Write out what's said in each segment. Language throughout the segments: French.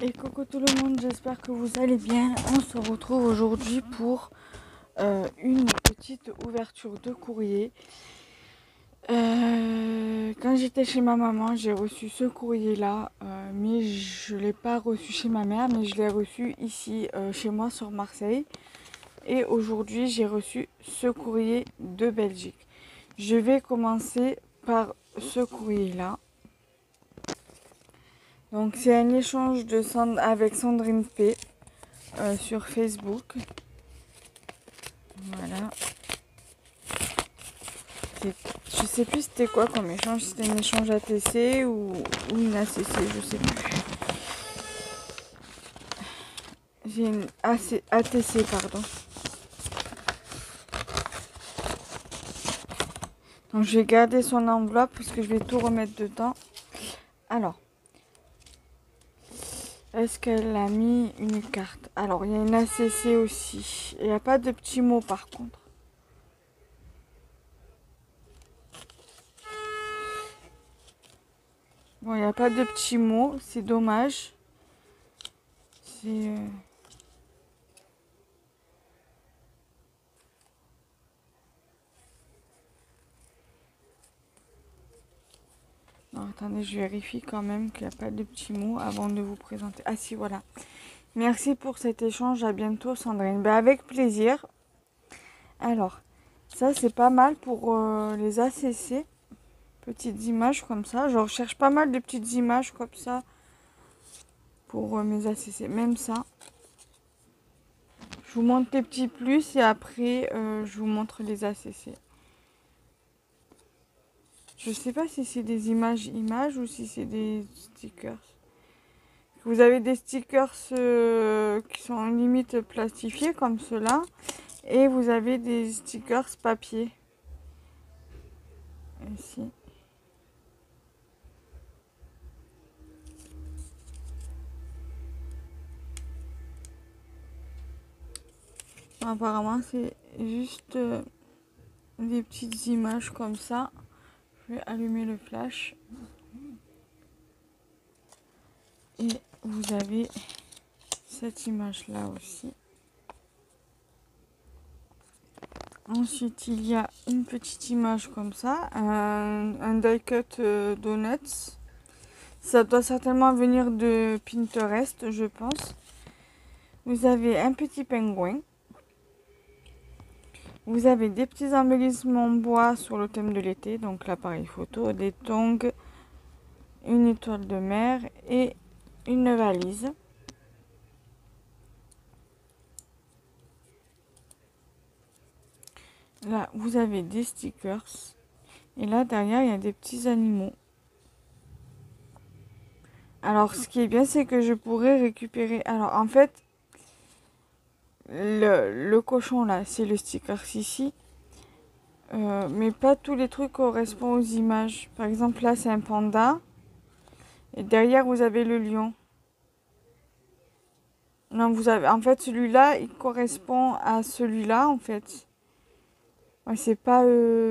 Et coucou tout le monde, j'espère que vous allez bien. On se retrouve aujourd'hui pour une petite ouverture de courrier. Quand j'étais chez ma maman, j'ai reçu ce courrier-là, mais je ne l'ai pas reçu chez ma mère, mais je l'ai reçu ici chez moi sur Marseille. Et aujourd'hui, j'ai reçu ce courrier de Belgique. Je vais commencer par ce courrier-là. Donc c'est un échange avec Sandrine P sur Facebook. Voilà. Je sais plus c'était quoi comme échange, c'était un échange ATC ou une ACC, je sais plus. J'ai une ATC, pardon. Donc je vais garder son enveloppe parce que je vais tout remettre dedans. Alors, est-ce qu'elle a mis une carte? Alors, il y a une ACC aussi. Il n'y a pas de petits mots par contre. Bon, il n'y a pas de petits mots, c'est dommage. C'est... Non, attendez, je vérifie quand même qu'il n'y a pas de petits mots avant de vous présenter. Ah si, voilà. Merci pour cet échange, à bientôt Sandrine. Ben, avec plaisir. Alors, ça c'est pas mal pour les ACC. Petites images comme ça. Je recherche pas mal de petites images comme ça pour mes ACC. Même ça. Je vous montre les petits plus et après je vous montre les ACC. Je sais pas si c'est des images ou si c'est des stickers. Vous avez des stickers qui sont en limite plastifiés comme ceux-là. Et vous avez des stickers papier. Ici. Apparemment, c'est juste des petites images comme ça. Je vais allumer le flash. Et vous avez cette image-là aussi. Ensuite, il y a une petite image comme ça. Un die cut donuts. Ça doit certainement venir de Pinterest, je pense. Vous avez un petit pingouin. Vous avez des petits embellissements en bois sur le thème de l'été, donc l'appareil photo, des tongs, une étoile de mer et une valise. Là, vous avez des stickers. Et là, derrière, il y a des petits animaux. Alors, ce qui est bien, c'est que je pourrais récupérer... Alors, en fait, le cochon, là, c'est le sticker ici. Mais pas tous les trucs correspondent aux images. Par exemple, là, c'est un panda. Et derrière, vous avez le lion. Non, vous avez... En fait, celui-là, il correspond à celui-là, en fait. Ouais, c'est pas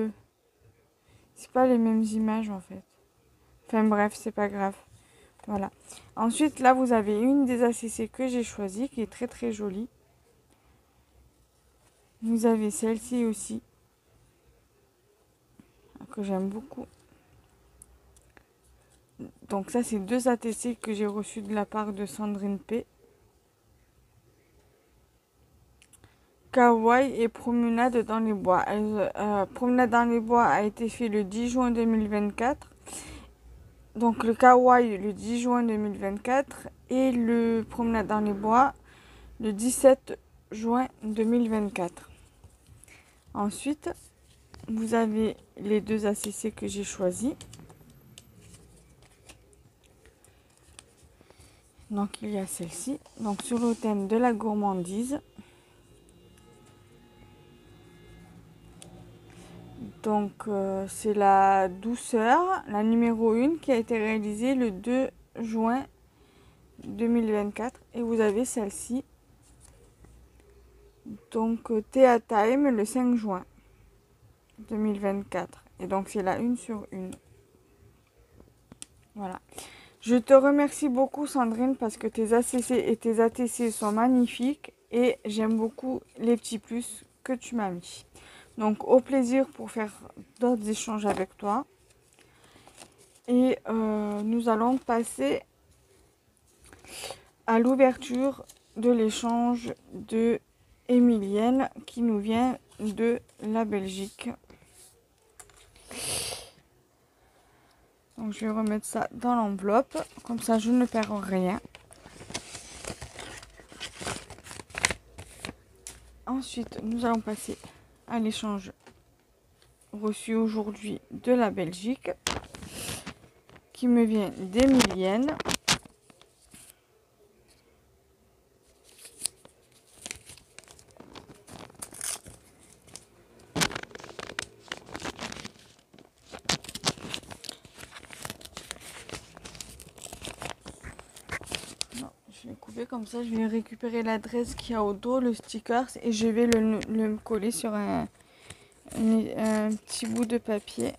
les mêmes images, en fait. Enfin, bref, c'est pas grave. Voilà. Ensuite, là, vous avez une des ACC que j'ai choisie, qui est très, très jolie. Vous avez celle-ci aussi, que j'aime beaucoup. Donc ça, c'est deux ATC que j'ai reçus de la part de Sandrine P. Kawaii et Promenade dans les bois. Promenade dans les bois a été fait le 10 juin 2024. Donc le Kawaii le 10 juin 2024 et le Promenade dans les bois le 17 juin 2024. Ensuite, vous avez les deux ACC que j'ai choisis. Donc il y a celle-ci. Donc sur le thème de la gourmandise. Donc c'est la douceur, la numéro 1 qui a été réalisée le 2 juin 2024. Et vous avez celle-ci. Donc Thea Time le 5 juin 2024. Et donc c'est la 1 sur 1. Voilà. Je te remercie beaucoup Sandrine parce que tes ACC et tes ATC sont magnifiques et j'aime beaucoup les petits plus que tu m'as mis. Donc au plaisir pour faire d'autres échanges avec toi. Et nous allons passer à l'ouverture de l'échange de Emilienne qui nous vient de la Belgique. Donc je vais remettre ça dans l'enveloppe, comme ça je ne perds rien. Ensuite, nous allons passer à l'échange reçu aujourd'hui de la Belgique qui me vient d'Emilienne. Je vais couper comme ça, je vais récupérer l'adresse qu'il y a au dos, le sticker, et je vais le coller sur un petit bout de papier.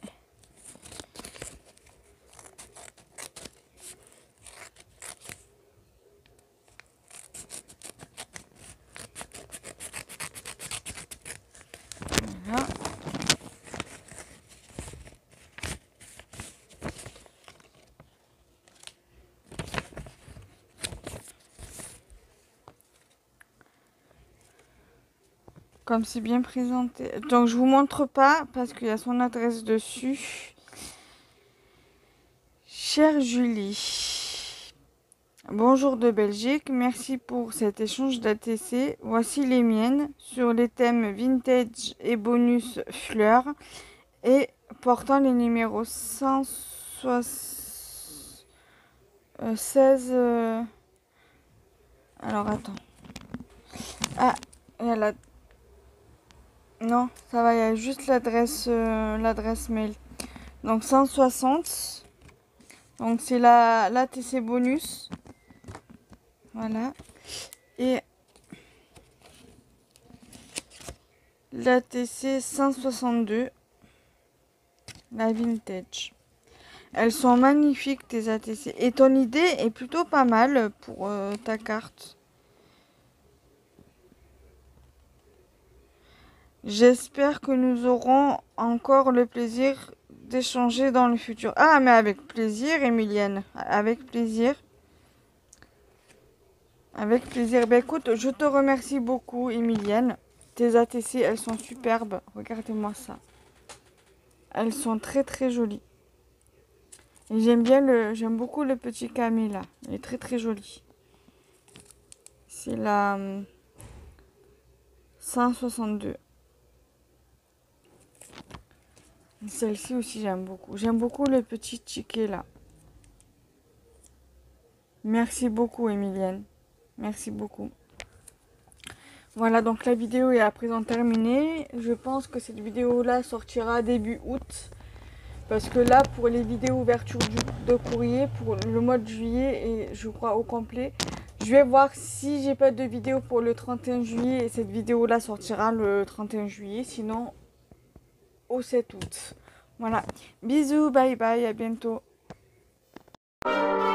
Voilà. Comme c'est bien présenté. Donc je vous montre pas parce qu'il y a son adresse dessus. Chère Julie, bonjour de Belgique, merci pour cet échange d'ATC. Voici les miennes sur les thèmes vintage et bonus fleurs et portant les numéros 116. Alors attends. Ah, il y a la... Non, ça va, il y a juste l'adresse mail. Donc 160. Donc c'est la TC bonus. Voilà. Et la TC 162. La vintage. Elles sont magnifiques tes ATC. Et ton idée est plutôt pas mal pour ta carte. J'espère que nous aurons encore le plaisir d'échanger dans le futur. Ah, mais avec plaisir, Emilienne. Avec plaisir. Avec plaisir. Ben écoute, je te remercie beaucoup, Emilienne. Tes ATC, elles sont superbes. Regardez-moi ça. Elles sont très très jolies. Et j'aime beaucoup le petit Camille là. Il est très très joli. C'est la 162. Celle-ci aussi j'aime beaucoup. J'aime beaucoup le petit ticket là. Merci beaucoup Emilienne. Merci beaucoup. Voilà, donc la vidéo est à présent terminée. Je pense que cette vidéo là sortira début août. Parce que là, pour les vidéos ouverture de courrier, pour le mois de juillet et je crois au complet, je vais voir si j'ai pas de vidéo pour le 31 juillet et cette vidéo là sortira le 31 juillet, sinon au 7 août. Voilà, bisous, bye bye, à bientôt.